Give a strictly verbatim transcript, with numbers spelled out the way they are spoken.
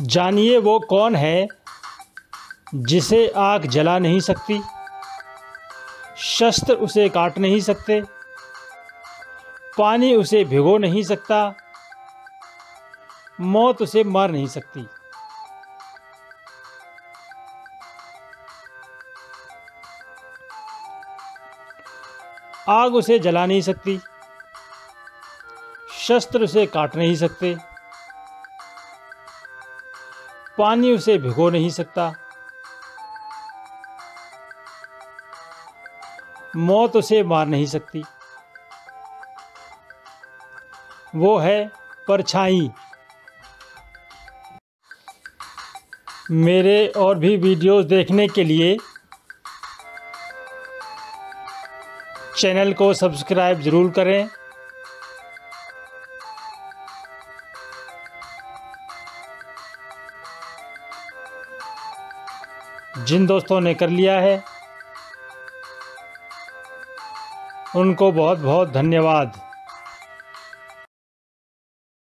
जानिए वो कौन है जिसे आग जला नहीं सकती, शस्त्र उसे काट नहीं सकते, पानी उसे भिगो नहीं सकता, मौत उसे मार नहीं सकती। आग उसे जला नहीं सकती, शस्त्र उसे काट नहीं सकते, पानी उसे भिगो नहीं सकता, मौत उसे मार नहीं सकती। वो है परछाई। मेरे और भी वीडियोस देखने के लिए चैनल को सब्सक्राइब ज़रूर करें। जिन दोस्तों ने कर लिया है उनको बहुत बहुत धन्यवाद।